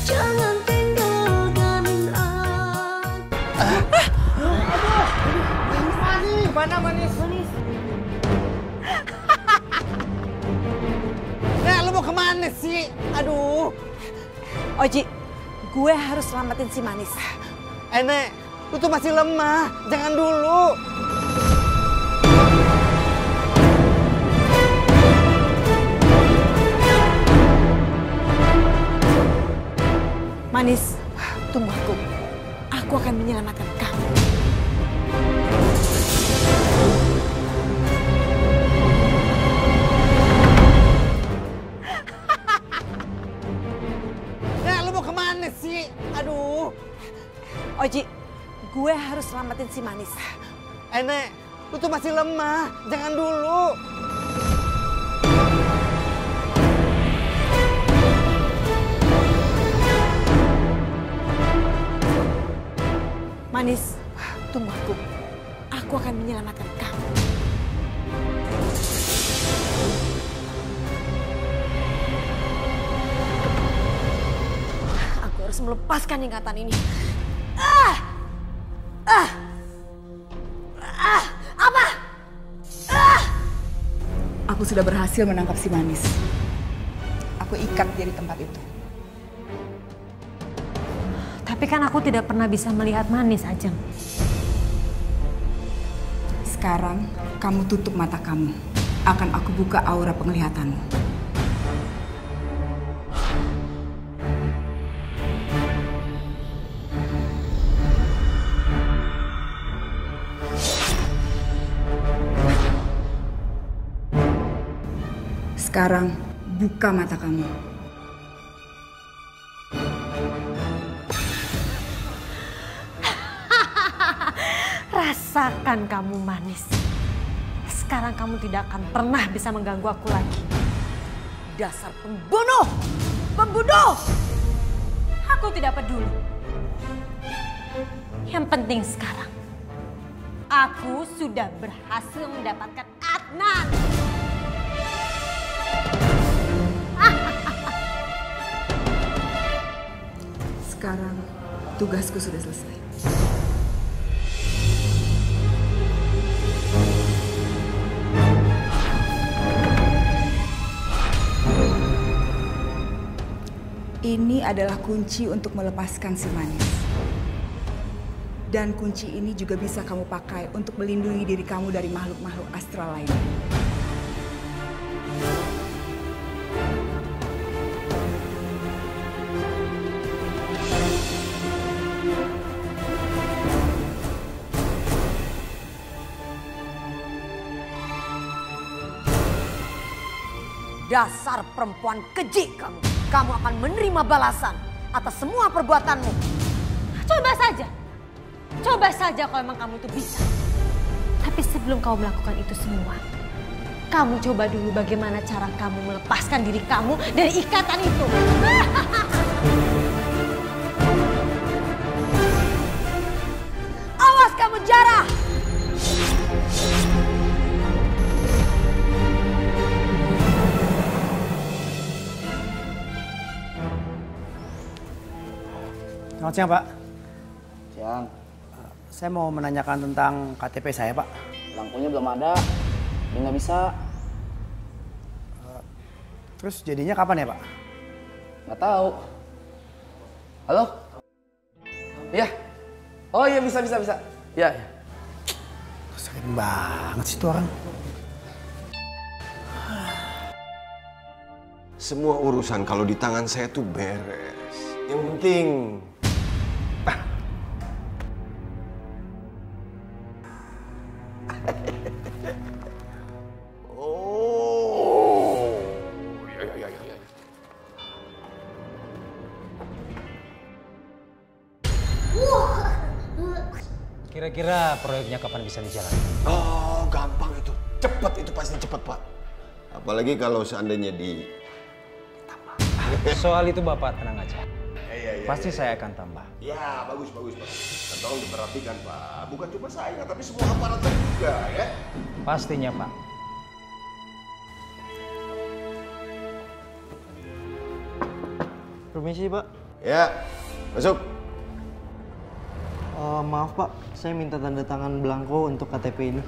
Jangan tinggalkan aku. Manis, mana manis? Nek, lu mau kemana sih? Aduh. Oji, gue harus selamatin si Manis. Nek, lu tuh masih lemah. Jangan dulu. Manis, tunggu aku. Aku akan menyelamatkan kamu. Nek, lu mau kemana sih? Aduh. Oji, gue harus selamatin si Manis. Nek, lu tuh masih lemah. Jangan dulu. Manis, tunggu aku. Aku akan menyelamatkan kamu. Aku harus melepaskan ingatan ini. Apa? Aku sudah berhasil menangkap si Manis. Aku ikat dia di tempat itu. Tapi kan aku tidak pernah bisa melihat Manis, Ajeng. Sekarang kamu tutup mata kamu. Akan aku buka aura penglihatanmu. Sekarang buka mata kamu. Rasakan kamu, Manis. Sekarang kamu tidak akan pernah bisa mengganggu aku lagi. Dasar pembunuh! Pembunuh! Aku tidak peduli. Yang penting sekarang, aku sudah berhasil mendapatkan Adnan. Sekarang tugasku sudah selesai. Ini adalah kunci untuk melepaskan si Manis. Dan kunci ini juga bisa kamu pakai untuk melindungi diri kamu dari makhluk-makhluk astral lainnya. Dasar perempuan keji kamu. Kamu akan menerima balasan atas semua perbuatanmu. Coba saja kalau memang kamu itu bisa. Tapi sebelum kamu melakukan itu semua, kamu coba dulu bagaimana cara kamu melepaskan diri kamu dari ikatan itu. Awas kamu, Jara! Selamat siang, Pak. Siang. Saya mau menanyakan tentang KTP saya, Pak. Lampunya belum ada. Dia nggak bisa. Terus jadinya kapan ya, Pak? Nggak tahu. Halo? Iya. Oh iya, bisa. Iya. Sering banget sih tuh orang. Semua urusan kalau di tangan saya tuh beres. Yang penting Kira-kira proyeknya kapan bisa dijalankan? oh, gampang itu. Cepet itu pasti cepet, Pak. Apalagi kalau seandainya ditambah. Soal itu Bapak tenang aja. Iya. Pasti saya akan tambah. Ya, bagus, Pak. Dan tolong diperhatikan, Pak. Bukan cuma saya, tapi semua aparatur juga, ya. Pastinya, Pak. Permisi, Pak. Ya, masuk. Maaf Pak, saya minta tanda tangan belangko untuk KTP ini.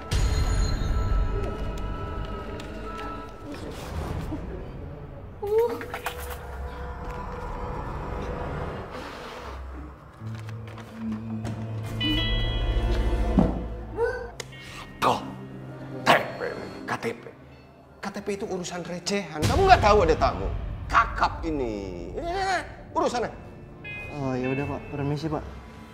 Kok? KTP. KTP itu urusan recehan. Kamu nggak tahu ada tamu. Kakap ini. Ya, urusannya. Oh ya udah Pak, permisi Pak.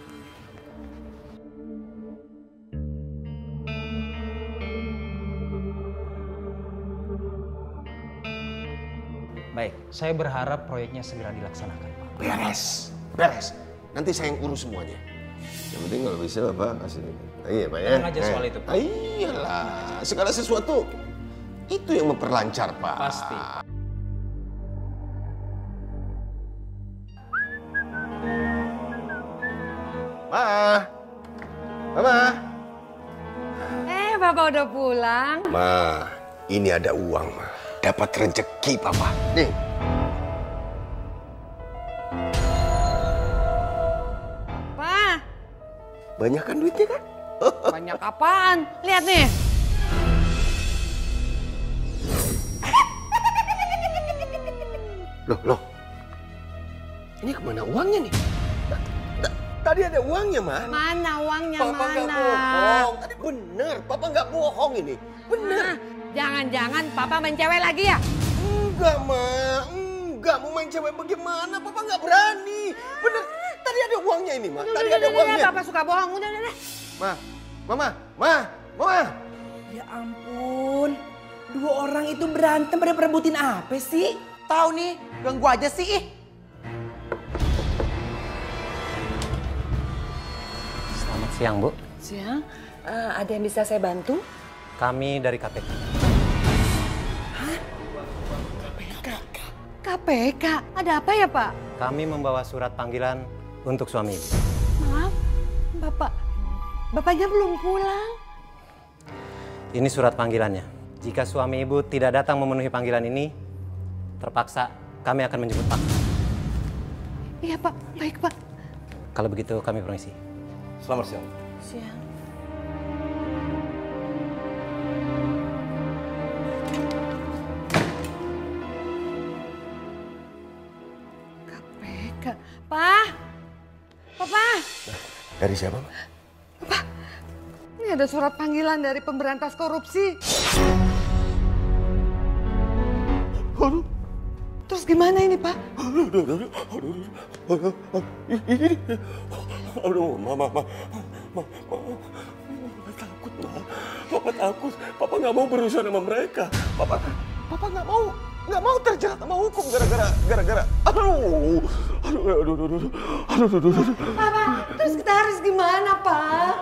Baik, saya berharap proyeknya segera dilaksanakan, Pak. Beres. Nanti saya yang urus semuanya. Yang penting kalau bisa Bapak kasih. Iya Pak ya. Tenang aja soal itu, Pak. Iyalah, segala sesuatu itu yang memperlancar Pak. Pasti. Mama. Bapak udah pulang. Ma, ini ada uang, Ma. Dapat rezeki, Papa. Nih. Pak, Banyak kan duitnya kan? banyak apaan? Lihat nih. Loh. Ini kemana uangnya nih? Tadi ada uangnya, Ma. Mana uangnya, Papa nggak bohong. Tadi bener, Papa nggak bohong ini. Bener. Jangan-jangan Papa main cewek lagi ya? Enggak, Ma. Enggak, mau main cewek bagaimana? Papa nggak berani. Bener, tadi ada uangnya ini, Ma. Tadi ada uangnya. Papa suka bohong. Udah. Mama. Ya ampun, dua orang itu berantem pada perebutin apa sih? Tahu nih, ganggu aja sih. Selamat siang, Bu. Siang, ada yang bisa saya bantu? Kami dari KPK. KPK? Ada apa ya, Pak? Kami membawa surat panggilan untuk suami Ibu. Maaf, Bapaknya belum pulang. Ini surat panggilannya. Jika suami Ibu tidak datang memenuhi panggilan ini, terpaksa kami akan menjemput paksa. Iya, Pak. Baik, Pak. Kalau begitu kami permisi. Selamat siang. Siang. KPK. Pak! Papa! Dari siapa, Ma? Ini ada surat panggilan dari pemberantas korupsi. Aduh. Terus gimana ini, Pak? Aduh, Mama. Takut, Ma. Papa takut. Papa nggak mau berurusan sama mereka. Papa nggak mau terjerat sama hukum gara-gara. Aduh. Papa, terus kita harus gimana, Pak?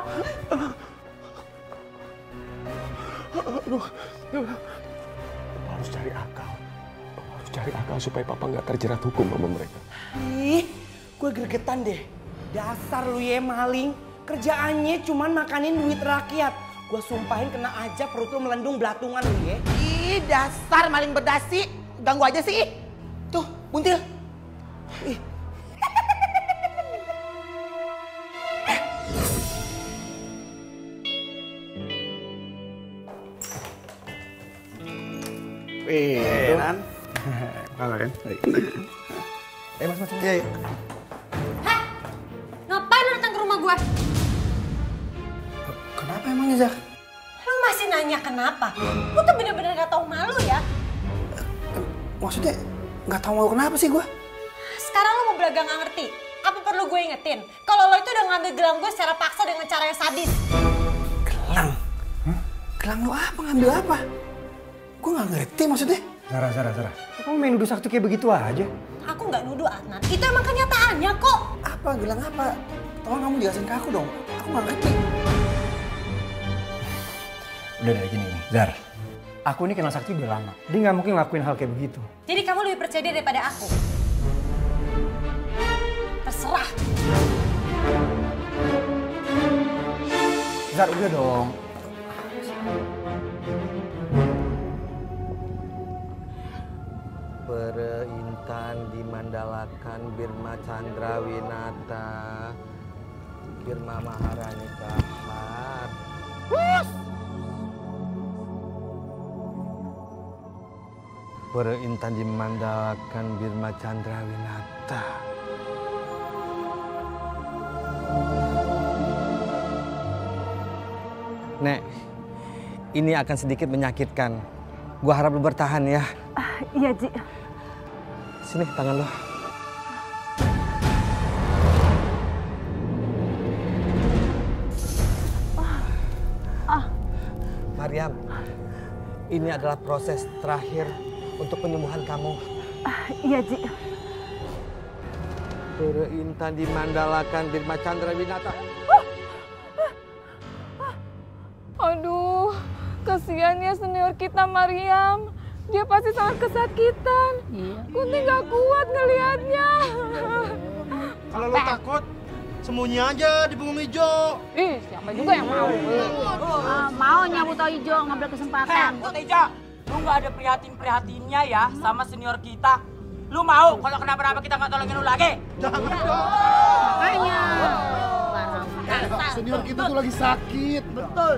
Aduh. Papa harus cari akal supaya Papa nggak terjerat hukum sama mereka. Ih, gue gregetan deh. Dasar lu ya maling. Kerjaannya cuman makanin duit rakyat. Gue sumpahin kena aja perut lu melendung belatungan lu ya. Ih, dasar maling berdasi. Ganggu aja sih. Tuh, buntil. Ih. Nan. Halo kan? Mas. Iya. Hah? Ngapain lu datang ke rumah gua? Kenapa emangnya, Zak? Lu masih nanya kenapa? Lu tuh bener-bener gak tau malu ya? Maksudnya nggak tahu mau kenapa sih gue? Sekarang lu mau belagang gak ngerti? Apa perlu gue ingetin? Kalau lo itu udah ngambil gelang gue secara paksa dengan cara yang sadis. Gelang? Gelang lu apa? Ngambil apa? Gue nggak ngerti maksudnya. Zara. Kamu main nuduh sakti kayak begitu aja? Aku nggak nuduh, Adnan. Itu emang kenyataannya kok. Apa? Gelang apa? Tolong kamu jelasin ke aku dong. Aku nggak ngerti. Udah dari gini nih, Zar. Aku ini kenal Sakti udah lama. Dia nggak mungkin ngelakuin hal kayak begitu. Jadi kamu lebih percaya dia daripada aku? Terserah. Zar, udah dong. Perintan dimandalakan Birma Chandrawinata, Birma Maharani Kahar. Perintan dimandalakan Birma Chandrawinata. Nek, ini akan sedikit menyakitkan. Gua harap lu bertahan ya. Iya, Ji. Sini tangan lo. Mariam, ini adalah proses terakhir untuk penyembuhan kamu. Iya, Ji. Perintan dimandalakan Birma Chandrawinata. Aduh, kasihan ya senior kita Mariam. Dia pasti sangat kesakitan. Kunti nggak kuat ngelihatnya. Kalau lo takut, sembunyi aja di punggung hijau. Ih, siapa juga yang mau? Maunya Buto Ijo ngambil kesempatan. Buto Ijo, lu nggak ada prihatin-prihatinnya ya sama senior kita. Lu mau kalau kenapa-napa kita nggak tolongin lu lagi? Jangan dong. Makanya. Senior kita tuh lagi sakit. Betul.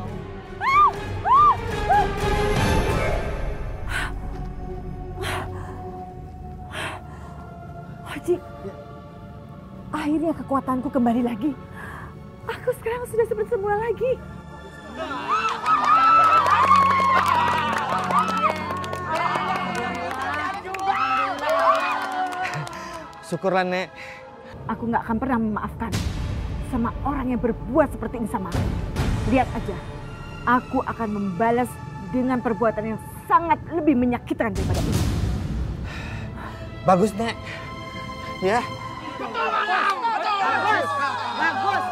Haji, akhirnya kekuatanku kembali lagi. Aku sekarang sudah seperti semula lagi. Syukurlah, Nek. Aku nggak akan pernah memaafkan sama orang yang berbuat seperti ini sama aku. Lihat aja, aku akan membalas dengan perbuatan yang sangat lebih menyakitkan daripada ini. Bagus, Nek. Ya. Bagus.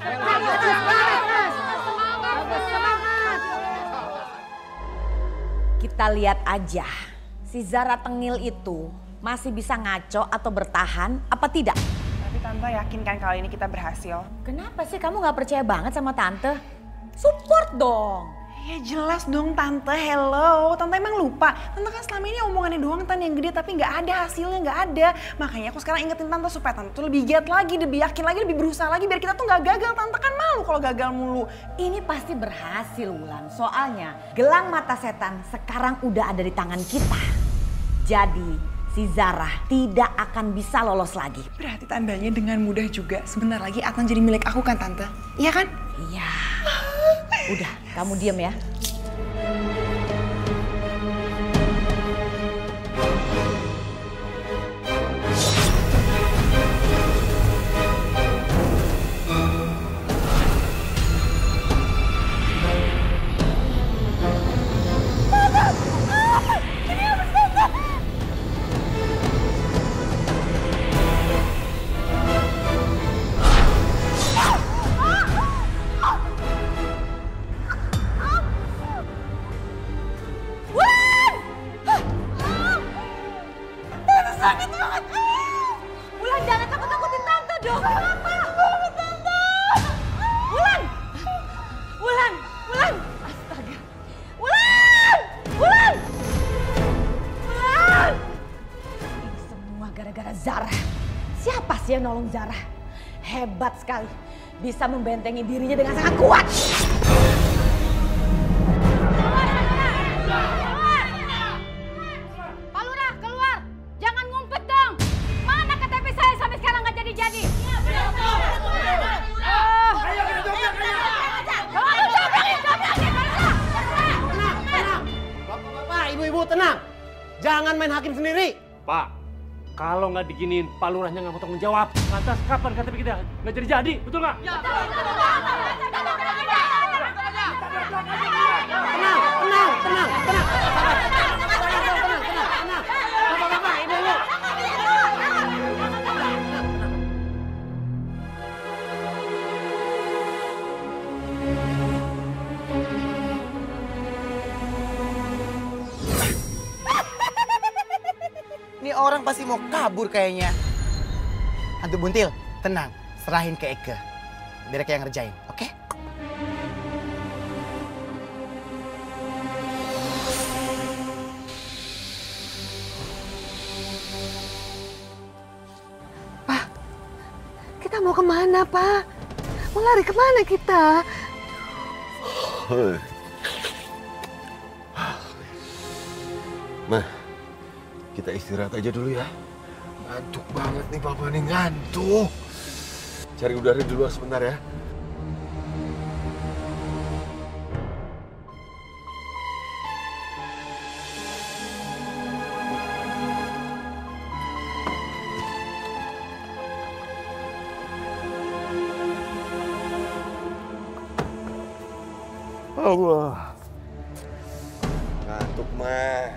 Kita lihat aja, si Zara Tengil itu masih bisa ngaco atau bertahan apa tidak? Tapi Tante yakin kan kali ini kita berhasil? Kenapa sih kamu nggak percaya banget sama Tante? Support dong. Ya jelas dong Tante, hello. Tante emang lupa. Tante kan selama ini omongannya doang Tan yang gede tapi nggak ada hasilnya, nggak ada. Makanya aku sekarang ingetin Tante supaya Tante tuh lebih giat lagi, lebih yakin lagi, lebih berusaha lagi biar kita tuh nggak gagal. Tante kan malu kalau gagal mulu. Ini pasti berhasil Wulan. Soalnya gelang mata setan sekarang udah ada di tangan kita. Jadi si Zara tidak akan bisa lolos lagi. Berarti tandanya dengan mudah juga sebentar lagi akan jadi milik aku kan Tante? Iya kan? Iya. Udah, kamu diam ya. Yang nolong Zara hebat sekali, bisa membentengi dirinya dengan sangat kuat. Pak Lurah keluar, jangan ngumpet dong. Mana KTP saya sampai sekarang nggak jadi-jadi? Bapak, ibu-ibu tenang. Jangan main hakim sendiri. Pak, kalau nggak diginiin, Pak Lurahnya nggak mau tanggung jawab. Lantas kapan KTP kita nggak jadi-jadi, betul nggak? Tenang. Bapak, ibu-ibu. Ini orang pasti mau kabur kayaknya. Hantu Buntil, tenang. Serahin ke Eke. Biar Eke yang ngerjain, oke? Kita mau kemana, Pak? Mau lari kemana kita? Mah, kita istirahat aja dulu ya. Ngantuk banget nih Papa nih, ngantuk. Cari udara di luar sebentar ya. Allah. Ngantuk, mah.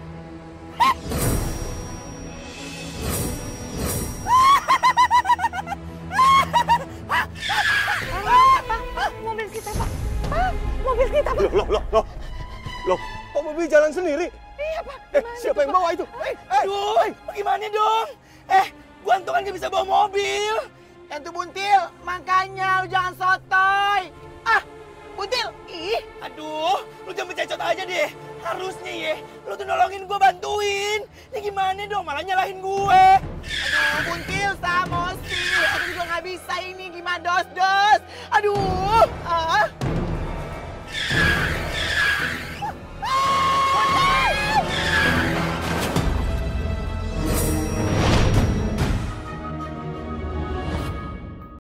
Mobil kita, Pak. Pak, mobil kita, Pak. Loh, kok mobil jalan sendiri? Iya, Pak. Siapa yang bawa itu? Aduh, bagaimana dong? Gua tuh kan gak bisa bawa mobil. Yang tuh Buntil, makanya lu jangan sotoy. Ah, Buntil, ih. Aduh, lu jangan becacot aja deh. Harusnya ya, lu tuh nolongin gue, bantuin. Ini gimana dong, malah nyalahin gue. Aduh, Buntil, Samosi. Aku juga nggak bisa ini, gimana dos-dos. Aduh.